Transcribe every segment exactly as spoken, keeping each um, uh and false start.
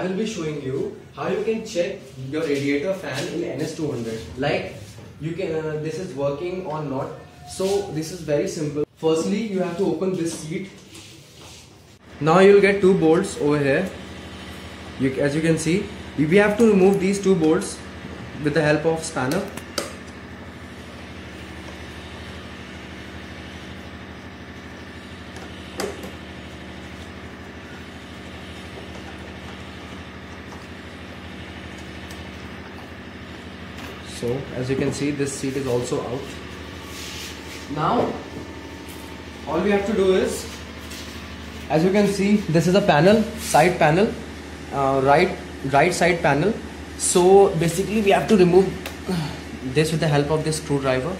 I will be showing you how you can check your radiator fan in N S two hundred. Like you can, uh, this is working or not. So this is very simple. Firstly, you have to open this seat. Now you will get two bolts over here. You, as you can see, we have to remove these two bolts with the help of spanner. So as you can see, this seat is also out. Now all we have to do is, as you can see, this is a panel, side panel, uh, right right side panel. So basically we have to remove this with the help of this screwdriver.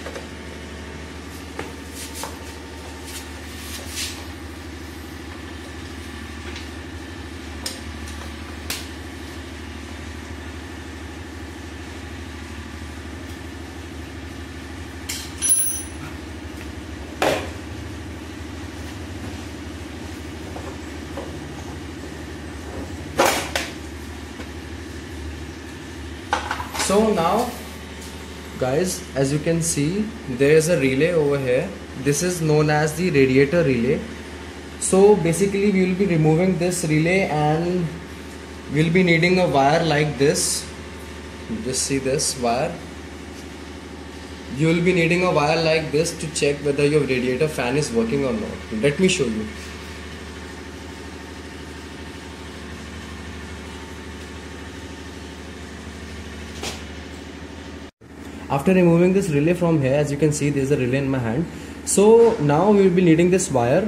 So now guys, as you can see, there is a relay over here. This is known as the radiator relay. So basically we will be removing this relay and we'll be needing a wire like this. Just see this wire. You will be needing a wire like this to check whether your radiator fan is working or not. Let me show you. After removing this relay from here, as you can see, there is a relay in my hand. So now we will be needing this wire.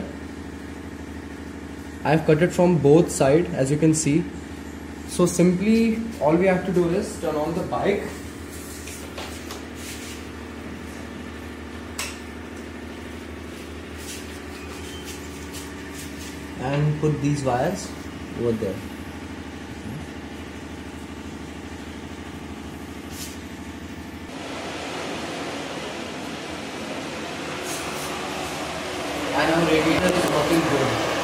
I have cut it from both sides, as you can see. So simply all we have to do is turn on the bike. And put these wires over there. And our radiator is working good.